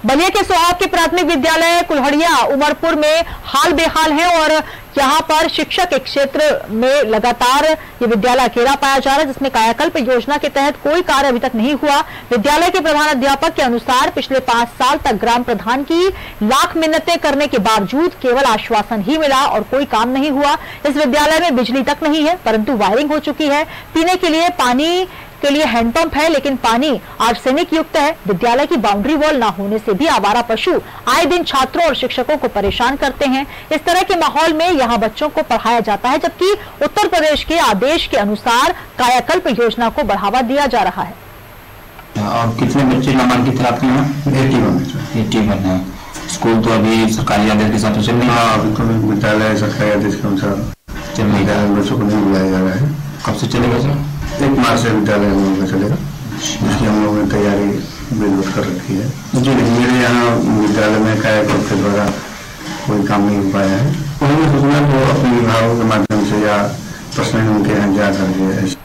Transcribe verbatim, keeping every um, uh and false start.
बलिया के सोहाग के प्राथमिक विद्यालय कुल्हड़िया उमरपुर में हाल बेहाल है और यहां पर शिक्षक के क्षेत्र में लगातार ये विद्यालय अकेला पाया जा रहा है, जिसमें कायाकल्प योजना के तहत कोई कार्य अभी तक नहीं हुआ। विद्यालय के प्रधान अध्यापक के अनुसार पिछले पांच साल तक ग्राम प्रधान की लाख मिन्नतें करने के बावजूद केवल आश्वासन ही मिला और कोई काम नहीं हुआ। इस विद्यालय में बिजली तक नहीं है, परंतु वायरिंग हो चुकी है। पीने के लिए पानी के लिए हैंडपंप है, लेकिन पानी आर्सेनिक युक्त है। विद्यालय की बाउंड्री वॉल न होने से भी आवारा पशु आए दिन छात्रों और शिक्षकों को परेशान करते हैं। इस तरह के माहौल में यहाँ बच्चों को पढ़ाया जाता है, जबकि उत्तर प्रदेश के आदेश के अनुसार कायाकल्प योजना को बढ़ावा दिया जा रहा है। और कितने बच्चे नामांकित हैं आपके यहाँ? एटी वन एटी वन है। स्कूल तो अभी सरकारी आदेश के साथ चल रही है? अभी तो विद्यालय सरकारी आदेश के अनुसार चल रही है। बच्चों को नहीं बुलाया जा रहा है। कब से चलेगा सर? एक मार्च से विद्यालय हम लोगों का चलेगा, इसकी हम लोगों ने तैयारी बिल्कुल कर रखी है। जी मेरे यहाँ विद्यालय में कायाकल्प के द्वारा कोई काम नहीं हो पाया है। उन्होंने सोचना तो अपने विभागों के माध्यम से या पर्सनल उनके यहाँ जा करके